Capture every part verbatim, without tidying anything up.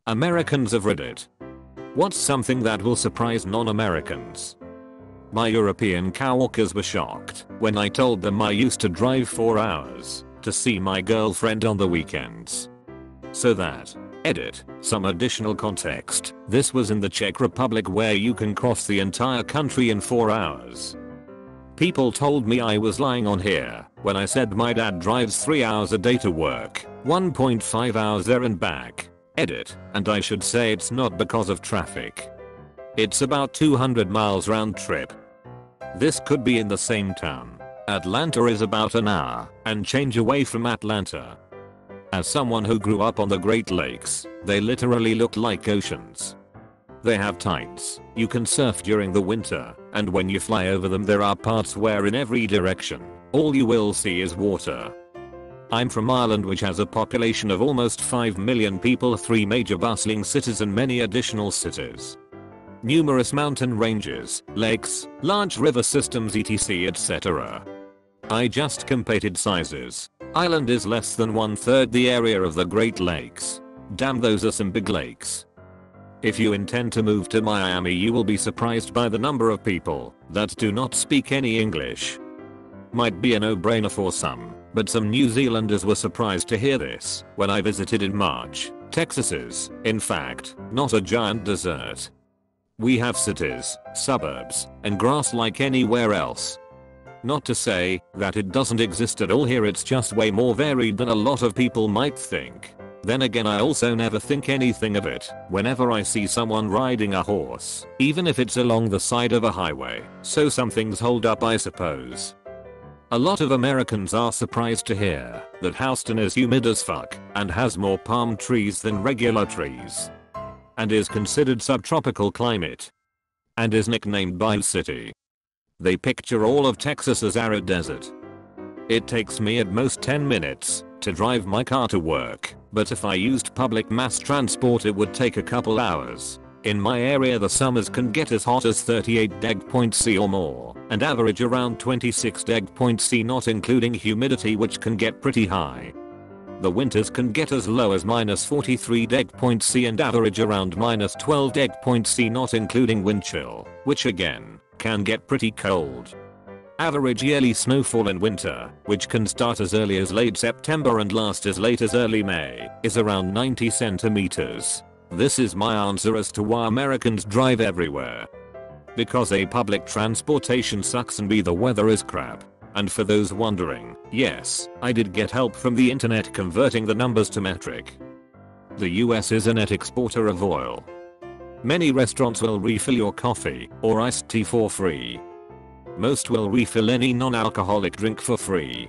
Americans have read it. What's something that will surprise non-Americans? My European coworkers were shocked when I told them I used to drive four hours to see my girlfriend on the weekends. So that, edit, some additional context, this was in the Czech Republic where you can cross the entire country in four hours. People told me I was lying on here when I said my dad drives three hours a day to work, one point five hours there and back, edit, and I should say it's not because of traffic. It's about two hundred miles round trip. This could be in the same town. Atlanta is about an hour and change away from Atlanta. As someone who grew up on the Great Lakes, they literally look like oceans. They have tides, you can surf during the winter, and when you fly over them there are parts where in every direction, all you will see is water. I'm from Ireland, which has a population of almost five million people, three major bustling cities and many additional cities. Numerous mountain ranges, lakes, large river systems etc et cetera. I just compared sizes. Ireland is less than one third the area of the Great Lakes. Damn, those are some big lakes. If you intend to move to Miami, you will be surprised by the number of people that do not speak any English. Might be a no-brainer for some, but some New Zealanders were surprised to hear this when I visited in March. Texas is, in fact, not a giant desert. We have cities, suburbs, and grass like anywhere else. Not to say that it doesn't exist at all here, it's just way more varied than a lot of people might think. Then again, I also never think anything of it whenever I see someone riding a horse, even if it's along the side of a highway, so some things hold up, I suppose. A lot of Americans are surprised to hear that Houston is humid as fuck and has more palm trees than regular trees, and is considered subtropical climate, and is nicknamed Bayou City. They picture all of Texas as arid desert. It takes me at most ten minutes to drive my car to work, but if I used public mass transport it would take a couple hours. In my area the summers can get as hot as thirty-eight degrees Celsius or more, and average around twenty-six degrees Celsius, not including humidity, which can get pretty high. The winters can get as low as minus forty-three degrees Celsius and average around minus twelve degrees Celsius, not including wind chill, which again, can get pretty cold. Average yearly snowfall in winter, which can start as early as late September and last as late as early May, is around ninety centimeters. This is my answer as to why Americans drive everywhere. Because A, public transportation sucks, and B, the weather is crap. And for those wondering, yes, I did get help from the internet converting the numbers to metric. The U S is a net exporter of oil. Many restaurants will refill your coffee or iced tea for free. Most will refill any non-alcoholic drink for free.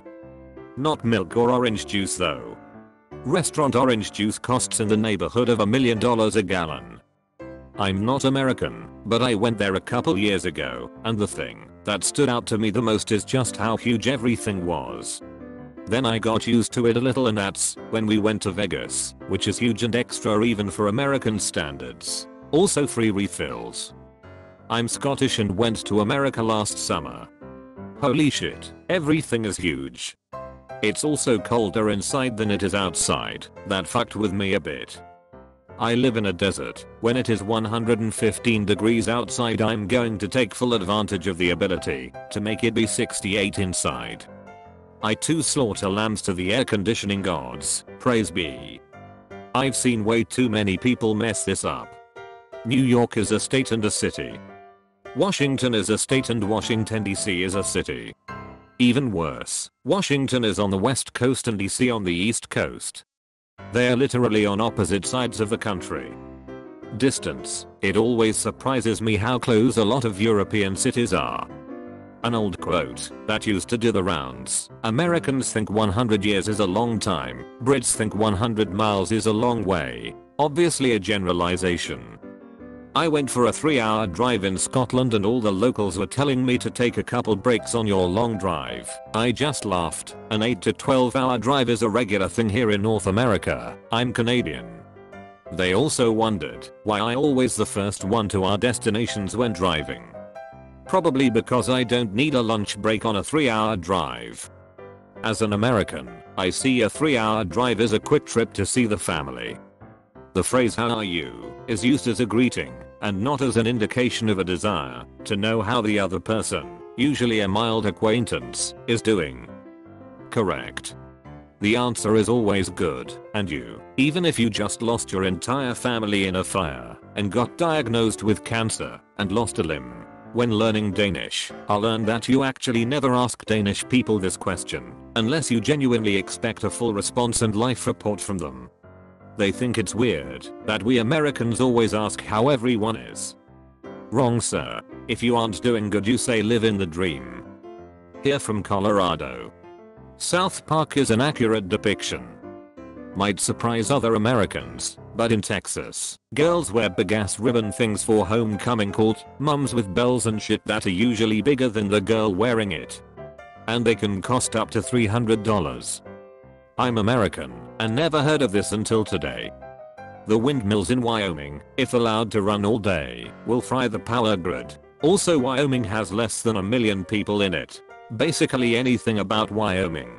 Not milk or orange juice though. Restaurant orange juice costs in the neighborhood of a million dollars a gallon. I'm not American, but I went there a couple years ago, and the thing that stood out to me the most is just how huge everything was. Then I got used to it a little, and that's when we went to Vegas, which is huge and extra even for American standards. Also free refills. I'm Scottish and went to America last summer. Holy shit, everything is huge. It's also colder inside than it is outside. That fucked with me a bit. I live in a desert. When it is one hundred fifteen degrees outside, I'm going to take full advantage of the ability to make it be sixty-eight inside. I too slaughter lambs to the air conditioning gods, praise be. I've seen way too many people mess this up. New York is a state and a city. Washington is a state and Washington D C is a city. Even worse, Washington is on the west coast and D C on the east coast. They are literally on opposite sides of the country. Distance, it always surprises me how close a lot of European cities are. An old quote that used to do the rounds: Americans think one hundred years is a long time, Brits think one hundred miles is a long way. Obviously a generalization. I went for a three hour drive in Scotland and all the locals were telling me to take a couple breaks on your long drive. I just laughed. An eight to twelve hour drive is a regular thing here in North America. I'm Canadian. They also wondered why I always the first one to our destinations when driving. Probably because I don't need a lunch break on a three hour drive. As an American, I see a three hour drive as a quick trip to see the family. The phrase "how are you" is used as a greeting and not as an indication of a desire to know how the other person, usually a mild acquaintance, is doing. Correct. The answer is always good, and you, even if you just lost your entire family in a fire and got diagnosed with cancer and lost a limb. When learning Danish, I learned that you actually never ask Danish people this question unless you genuinely expect a full response and life report from them. They think it's weird that we Americans always ask how everyone is. Wrong, sir. If you aren't doing good, you say live in the dream. Here from Colorado. South Park is an accurate depiction. Might surprise other Americans, but in Texas, girls wear big ass ribbon things for homecoming called mums with bells and shit that are usually bigger than the girl wearing it. And they can cost up to three hundred dollars. I'm American and never heard of this until today. The windmills in Wyoming, if allowed to run all day, will fry the power grid. Also, Wyoming has less than a million people in it. Basically anything about Wyoming.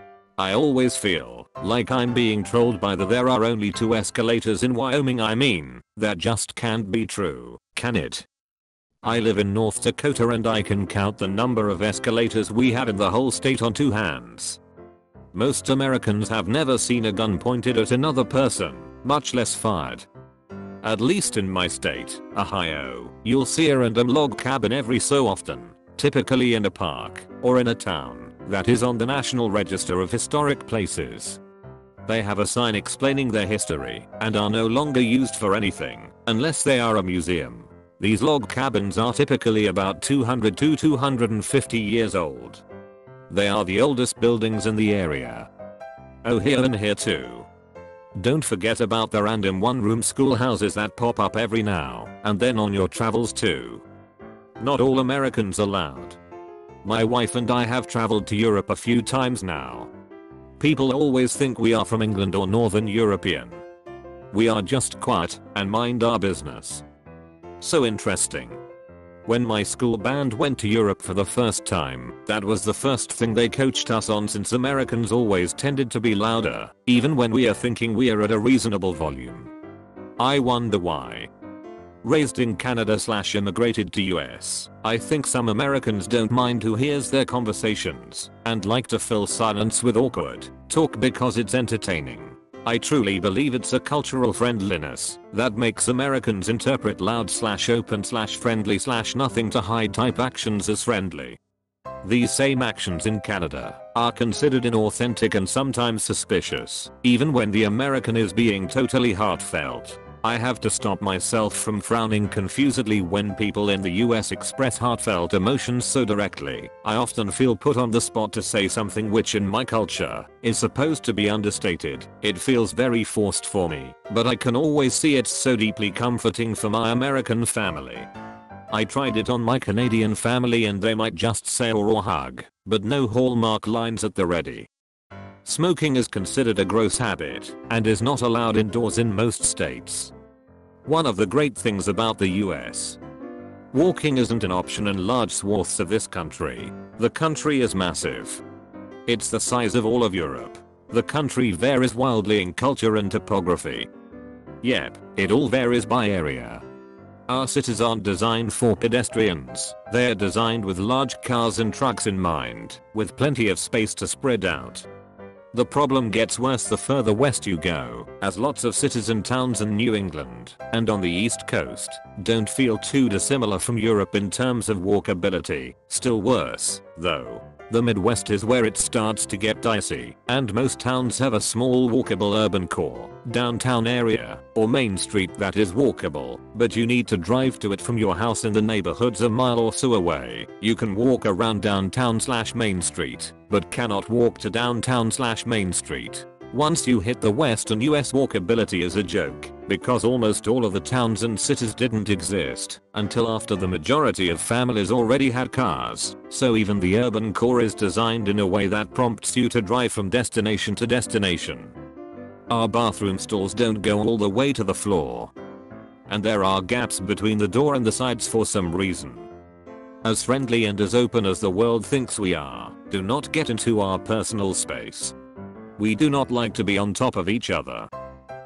I always feel like I'm being trolled by the "there are only two escalators in Wyoming" I mean, that just can't be true, can it? I live in North Dakota and I can count the number of escalators we have in the whole state on two hands. Most Americans have never seen a gun pointed at another person, much less fired. At least in my state, Ohio, you'll see a random log cabin every so often, typically in a park or in a town that is on the National Register of Historic Places. They have a sign explaining their history and are no longer used for anything unless they are a museum. These log cabins are typically about two hundred to two hundred fifty years old. They are the oldest buildings in the area. Oh, here and here too. Don't forget about the random one-room schoolhouses that pop up every now and then on your travels too. Not all Americans allowed. My wife and I have traveled to Europe a few times now. People always think we are from England or Northern European. We are just quiet and mind our business. So interesting. When my school band went to Europe for the first time, that was the first thing they coached us on, since Americans always tended to be louder, even when we are thinking we are at a reasonable volume. I wonder why. Raised in Canada slash immigrated to U S, I think some Americans don't mind who hears their conversations and like to fill silence with awkward talk because it's entertaining. I truly believe it's a cultural friendliness that makes Americans interpret loud slash open slash friendly slash nothing to hide type actions as friendly. These same actions in Canada are considered inauthentic and sometimes suspicious, even when the American is being totally heartfelt. I have to stop myself from frowning confusedly when people in the U S express heartfelt emotions so directly. I often feel put on the spot to say something which in my culture is supposed to be understated. It feels very forced for me, but I can always see it's so deeply comforting for my American family. I tried it on my Canadian family and they might just say or hug, but no Hallmark lines at the ready. Smoking is considered a gross habit and is not allowed indoors in most states. One of the great things about the U S. Walking isn't an option in large swaths of this country. The country is massive. It's the size of all of Europe. The country varies wildly in culture and topography. Yep, it all varies by area. Our cities aren't designed for pedestrians. They're designed with large cars and trucks in mind, with plenty of space to spread out. The problem gets worse the further west you go, as lots of cities and towns in New England and on the East Coast don't feel too dissimilar from Europe in terms of walkability. Still worse, though, the Midwest is where it starts to get dicey, and most towns have a small walkable urban core, downtown area, or main street that is walkable, but you need to drive to it from your house in the neighborhoods a mile or so away. You can walk around downtown slash main street, but cannot walk to downtown slash main street. Once you hit the western U S, walkability is a joke, because almost all of the towns and cities didn't exist until after the majority of families already had cars, so even the urban core is designed in a way that prompts you to drive from destination to destination. Our bathroom stalls don't go all the way to the floor. And there are gaps between the door and the sides for some reason. As friendly and as open as the world thinks we are, do not get into our personal space. We do not like to be on top of each other.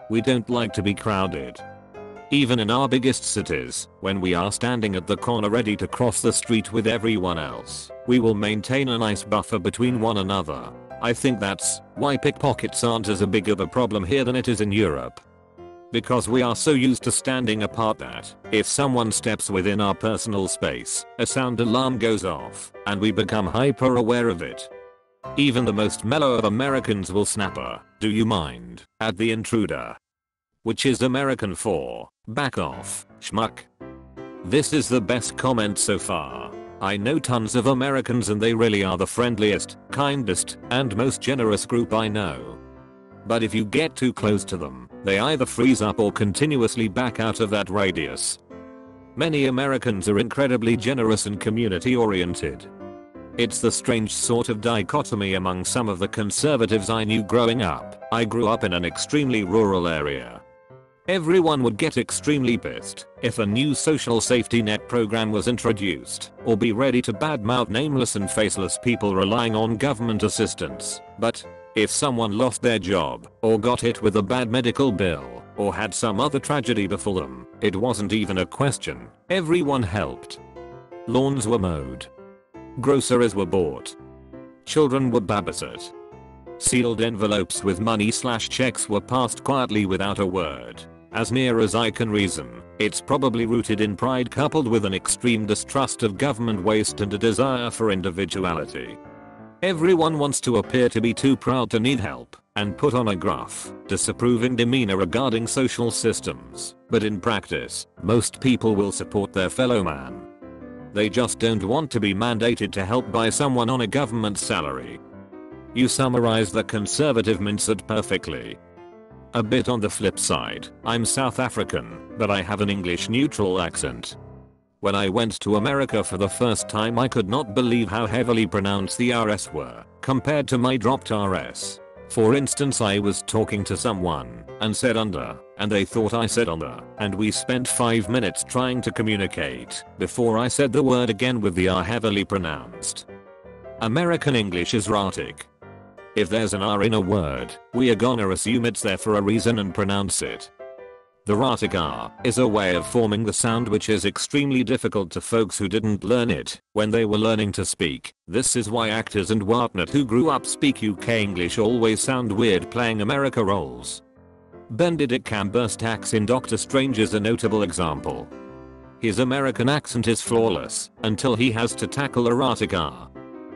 We don't like to be crowded. Even in our biggest cities, when we are standing at the corner ready to cross the street with everyone else, we will maintain a nice buffer between one another. I think that's why pickpockets aren't as big of a problem here than it is in Europe. Because we are so used to standing apart that, if someone steps within our personal space, a sound alarm goes off, and we become hyper aware of it. Even the most mellow of Americans will snap a "do you mind" at the intruder. Which is American for back off, schmuck. This is the best comment so far. I know tons of Americans and they really are the friendliest, kindest, and most generous group I know. But if you get too close to them, they either freeze up or continuously back out of that radius. Many Americans are incredibly generous and community oriented. It's the strange sort of dichotomy among some of the conservatives I knew growing up. I grew up in an extremely rural area. Everyone would get extremely pissed if a new social safety net program was introduced, or be ready to badmouth nameless and faceless people relying on government assistance. But if someone lost their job, or got hit with a bad medical bill, or had some other tragedy befall them, it wasn't even a question. Everyone helped. Lawns were mowed. Groceries were bought. Children were babysat. Sealed envelopes with money slash checks were passed quietly without a word. As near as I can reason, it's probably rooted in pride coupled with an extreme distrust of government waste and a desire for individuality. Everyone wants to appear to be too proud to need help, and put on a gruff, disapproving demeanor regarding social systems, but in practice, most people will support their fellow man. They just don't want to be mandated to help by someone on a government salary. You summarize the conservative mindset perfectly. A bit on the flip side, I'm South African, but I have an English neutral accent. When I went to America for the first time I could not believe how heavily pronounced the R's were, compared to my dropped R's. For instance, I was talking to someone, and said under, and they thought I said under, and we spent five minutes trying to communicate, before I said the word again with the R heavily pronounced. American English is erratic. If there's an R in a word, we are gonna assume it's there for a reason and pronounce it. The erratic R is a way of forming the sound which is extremely difficult to folks who didn't learn it when they were learning to speak. This is why actors and whatnot who grew up speak U K English always sound weird playing America roles. Benedict Cumberbatch in Doctor Strange is a notable example. His American accent is flawless until he has to tackle erratic R.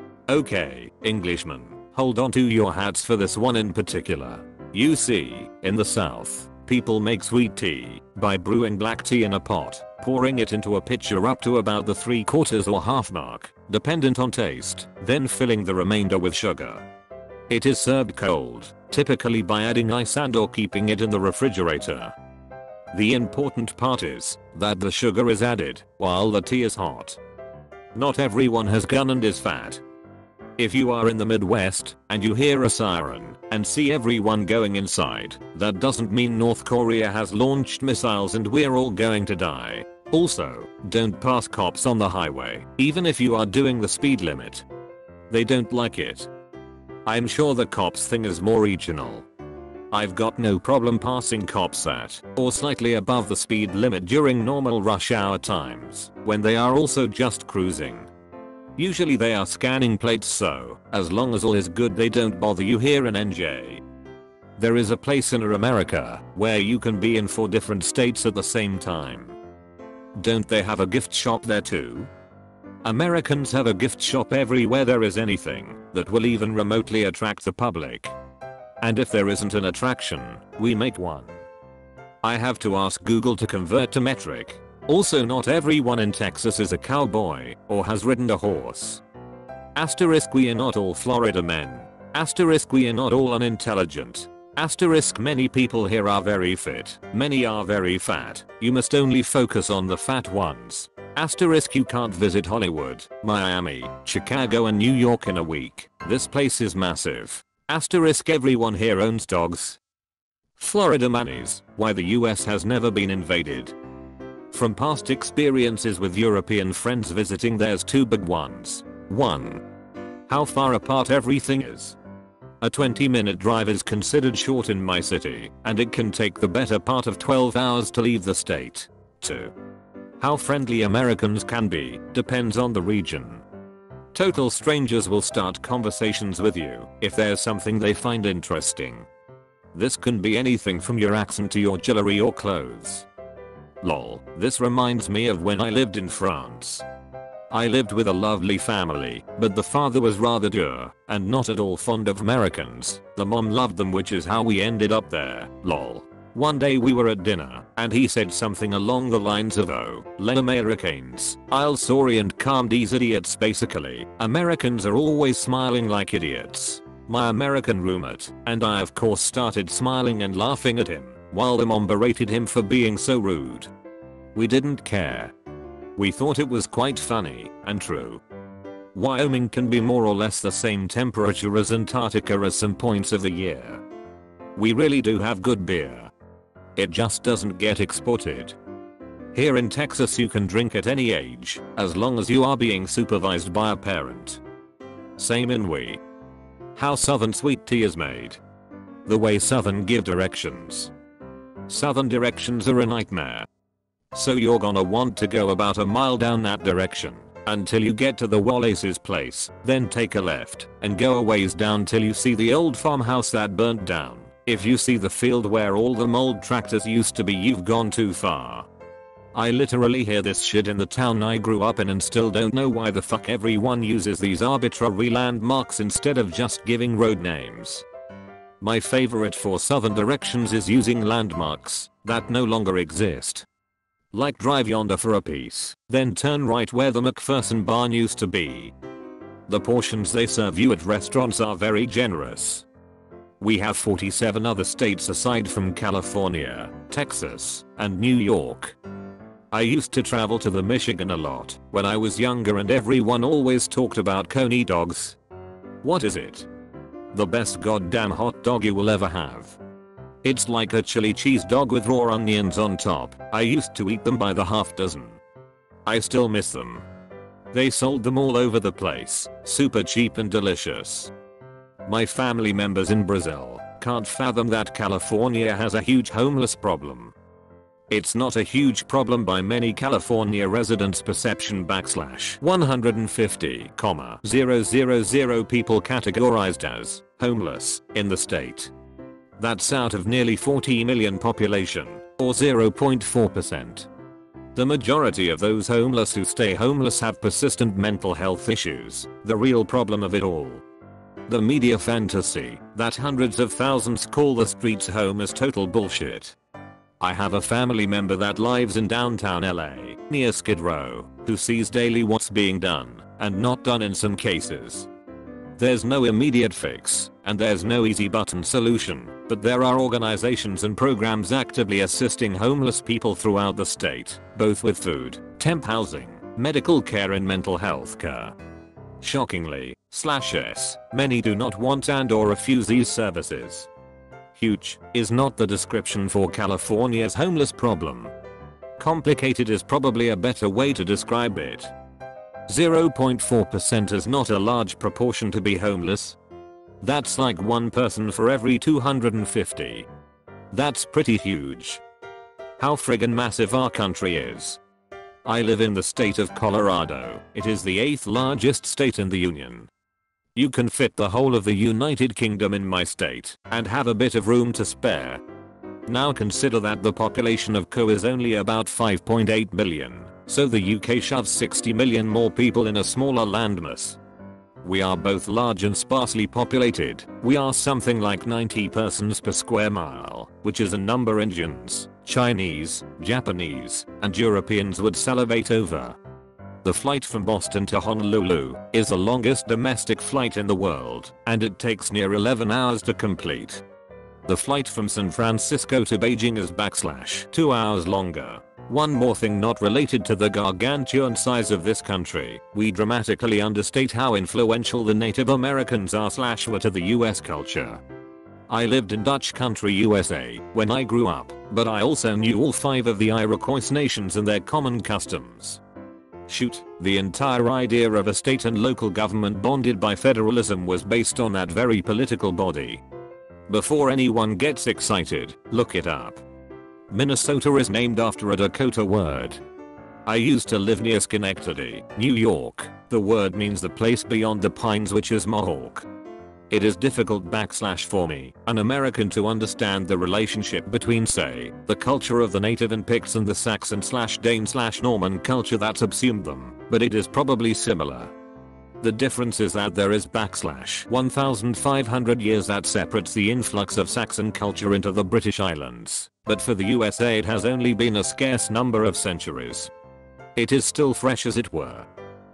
Okay, Englishmen, hold on to your hats for this one in particular. You see, in the South, people make sweet tea by brewing black tea in a pot, pouring it into a pitcher up to about the three quarters or half mark, dependent on taste, then filling the remainder with sugar. It is served cold, typically by adding ice and or keeping it in the refrigerator. The important part is that the sugar is added while the tea is hot. Not everyone has gun and is fat. If you are in the Midwest and you hear a siren and see everyone going inside, that doesn't mean North Korea has launched missiles and we're all going to die. Also, don't pass cops on the highway, even if you are doing the speed limit. They don't like it. I'm sure the cops thing is more regional. I've got no problem passing cops at or slightly above the speed limit during normal rush hour times when they are also just cruising. Usually they are scanning plates, so as long as all is good they don't bother you here in N J. There is a place in America where you can be in four different states at the same time. Don't they have a gift shop there too? Americans have a gift shop everywhere there is anything that will even remotely attract the public. And if there isn't an attraction, we make one. I have to ask Google to convert to metric. Also, not everyone in Texas is a cowboy or has ridden a horse. Asterisk we are not all Florida men. Asterisk we are not all unintelligent. Asterisk many people here are very fit. Many are very fat. You must only focus on the fat ones. Asterisk you can't visit Hollywood, Miami, Chicago and New York in a week. This place is massive. Asterisk everyone here owns dogs. Florida manis, why the U S has never been invaded. From past experiences with European friends visiting, there's two big ones. one. How far apart everything is. A twenty minute drive is considered short in my city, and it can take the better part of twelve hours to leave the state. two. How friendly Americans can be depends on the region. Total strangers will start conversations with you if there's something they find interesting. This can be anything from your accent to your jewelry or clothes. Lol, this reminds me of when I lived in France. I lived with a lovely family, but the father was rather dour and not at all fond of Americans. The mom loved them, which is how we ended up there. Lol. One day we were at dinner and he said something along the lines of, "Oh, les Americains, I'll sorry and calm these idiots." Basically, Americans are always smiling like idiots. My American roommate and I of course started smiling and laughing at him, while the mom berated him for being so rude. We didn't care. We thought it was quite funny and true. Wyoming can be more or less the same temperature as Antarctica at some points of the year. We really do have good beer. It just doesn't get exported. Here in Texas you can drink at any age, as long as you are being supervised by a parent. Same in we. How Southern sweet tea is made. The way Southern give directions. Southern directions are a nightmare. So you're gonna want to go about a mile down that direction until you get to the Wallace's place, then take a left and go a ways down till you see the old farmhouse that burnt down. If you see the field where all the old tractors used to be, you've gone too far. I literally hear this shit in the town I grew up in and still don't know why the fuck everyone uses these arbitrary landmarks instead of just giving road names. My favorite for Southern directions is using landmarks that no longer exist. Like drive yonder for a piece, then turn right where the McPherson barn used to be. The portions they serve you at restaurants are very generous. We have forty-seven other states aside from California, Texas, and New York. I used to travel to the Michigan a lot when I was younger and everyone always talked about Coney dogs. What is it? The best goddamn hot dog you will ever have. It's like a chili cheese dog with raw onions on top. I used to eat them by the half dozen. I still miss them. They sold them all over the place, super cheap and delicious. My family members in Brazil can't fathom that California has a huge homeless problem. It's not a huge problem by many California residents' perception backslash one hundred fifty thousand people categorized as homeless in the state. That's out of nearly forty million population, or zero point four percent. The majority of those homeless who stay homeless have persistent mental health issues, the real problem of it all. The media fantasy that hundreds of thousands call the streets home is total bullshit. I have a family member that lives in downtown L A, near Skid Row, who sees daily what's being done, and not done in some cases. There's no immediate fix, and there's no easy button solution, but there are organizations and programs actively assisting homeless people throughout the state, both with food, temp housing, medical care and mental health care. Shockingly, slash s, many do not want and or refuse these services. Huge is not the description for California's homeless problem. Complicated is probably a better way to describe it. zero point four percent is not a large proportion to be homeless. That's like one person for every two hundred fifty. That's pretty huge. How friggin' massive our country is. I live in the state of Colorado. It is the eighth largest state in the union. You can fit the whole of the United Kingdom in my state and have a bit of room to spare. Now consider that the population of Co is only about five point eight million, so the U K shoves sixty million more people in a smaller landmass. We are both large and sparsely populated. We are something like ninety persons per square mile, which is a number Indians, Chinese, Japanese, and Europeans would salivate over. The flight from Boston to Honolulu is the longest domestic flight in the world, and it takes near eleven hours to complete. The flight from San Francisco to Beijing is backslash two hours longer. One more thing not related to the gargantuan size of this country, we dramatically understate how influential the Native Americans are slash were to the U S culture. I lived in Dutch country U S A when I grew up, but I also knew all five of the Iroquois nations and their common customs. Shoot, the entire idea of a state and local government bonded by federalism was based on that very political body. Before anyone gets excited, look it up. Minnesota is named after a Dakota word. I used to live near Schenectady, New York. The word means the place beyond the pines, which is Mohawk. It is difficult backslash for me, an American, to understand the relationship between, say, the culture of the native and Picts and the Saxon slash Dane slash Norman culture that subsumed them, but it is probably similar. The difference is that there is backslash one thousand five hundred years that separates the influx of Saxon culture into the British Islands, but for the U S A it has only been a scarce number of centuries. It is still fresh, as it were.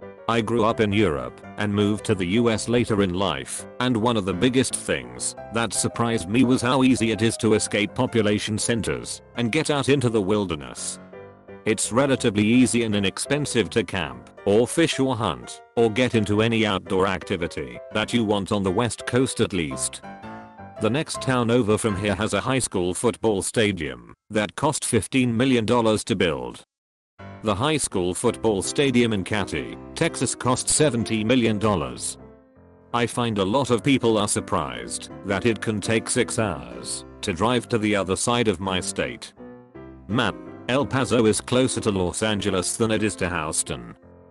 I grew up in Europe and moved to the U S later in life, and one of the biggest things that surprised me was how easy it is to escape population centers and get out into the wilderness. It's relatively easy and inexpensive to camp, or fish or hunt, or get into any outdoor activity that you want on the West Coast at least. The next town over from here has a high school football stadium that cost fifteen million dollars to build. The high school football stadium in Katy, Texas cost seventy million dollars. I find a lot of people are surprised that it can take six hours to drive to the other side of my state. Man, El Paso is closer to Los Angeles than it is to Houston.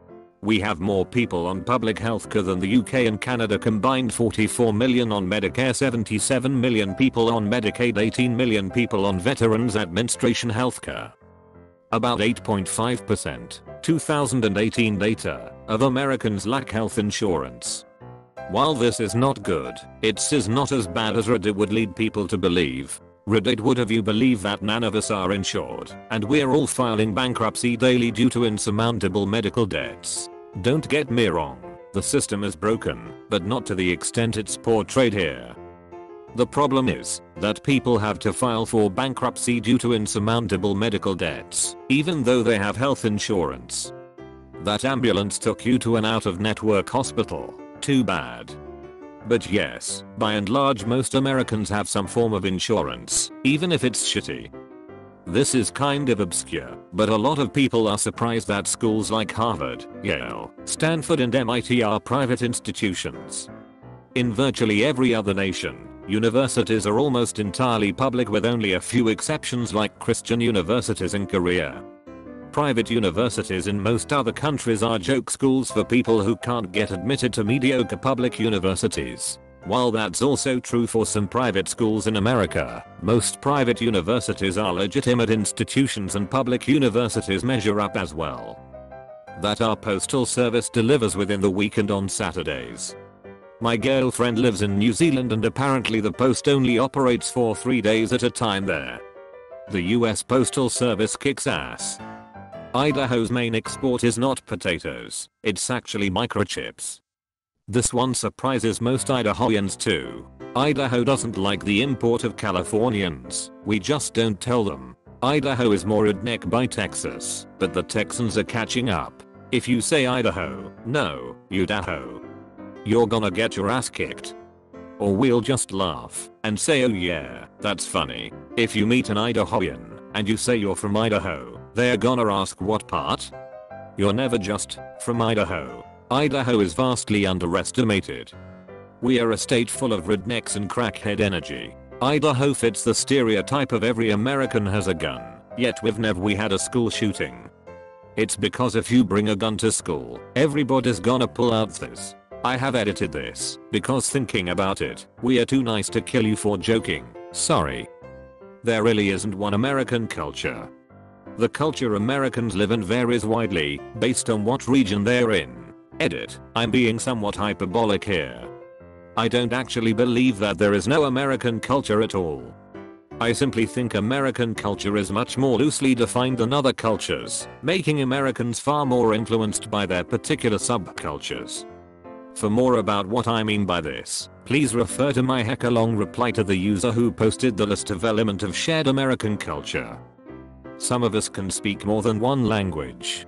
We have more people on public healthcare than the U K and Canada combined, forty-four million on Medicare, seventy-seven million people on Medicaid, eighteen million people on Veterans Administration healthcare. About eight point five percent, two thousand eighteen data, of Americans lack health insurance. While this is not good, it's is not as bad as Reddit would lead people to believe. Reddit would have you believe that none of us are insured, and we're all filing bankruptcy daily due to insurmountable medical debts. Don't get me wrong, the system is broken, but not to the extent it's portrayed here. The problem is that people have to file for bankruptcy due to insurmountable medical debts, even though they have health insurance. That ambulance took you to an out-of-network hospital. Too bad. But yes, by and large most Americans have some form of insurance, even if it's shitty. This is kind of obscure, but a lot of people are surprised that schools like Harvard, Yale, Stanford and M I T are private institutions. In virtually every other nation, universities are almost entirely public, with only a few exceptions like Christian universities in Korea. Private universities in most other countries are joke schools for people who can't get admitted to mediocre public universities. While that's also true for some private schools in America, most private universities are legitimate institutions and public universities measure up as well. That our postal service delivers within the week and on Saturdays. My girlfriend lives in New Zealand and apparently the post only operates for three days at a time there. The U S Postal Service kicks ass. Idaho's main export is not potatoes, it's actually microchips. This one surprises most Idahoans too. Idaho doesn't like the import of Californians, we just don't tell them. Idaho is more redneck by Texas, but the Texans are catching up. If you say Idaho, no, Idaho, you're gonna get your ass kicked. Or we'll just laugh and say, oh yeah, that's funny. If you meet an Idahoan and you say you're from Idaho, they're gonna ask what part? You're never just from Idaho. Idaho is vastly underestimated. We are a state full of rednecks and crackhead energy. Idaho fits the stereotype of every American has a gun, yet we've never we had a school shooting. It's because if you bring a gun to school, everybody's gonna pull out this. I have edited this, because thinking about it, we are too nice to kill you for joking, sorry. There really isn't one American culture. The culture Americans live in varies widely, based on what region they're in. Edit, I'm being somewhat hyperbolic here. I don't actually believe that there is no American culture at all. I simply think American culture is much more loosely defined than other cultures, making Americans far more influenced by their particular subcultures. For more about what I mean by this, please refer to my hecka-long reply to the user who posted the list of elements of shared American culture. Some of us can speak more than one language.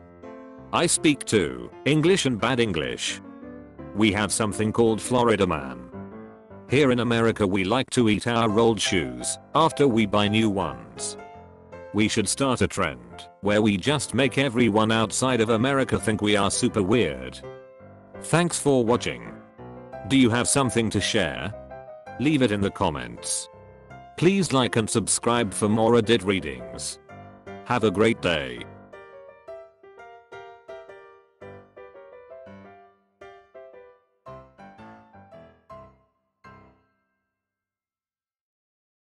I speak two, English and bad English. We have something called Florida Man. Here in America we like to eat our old shoes after we buy new ones. We should start a trend where we just make everyone outside of America think we are super weird. Thanks for watching. Do you have something to share? Leave it in the comments. Please like and subscribe for more Reddit readings. Have a great day.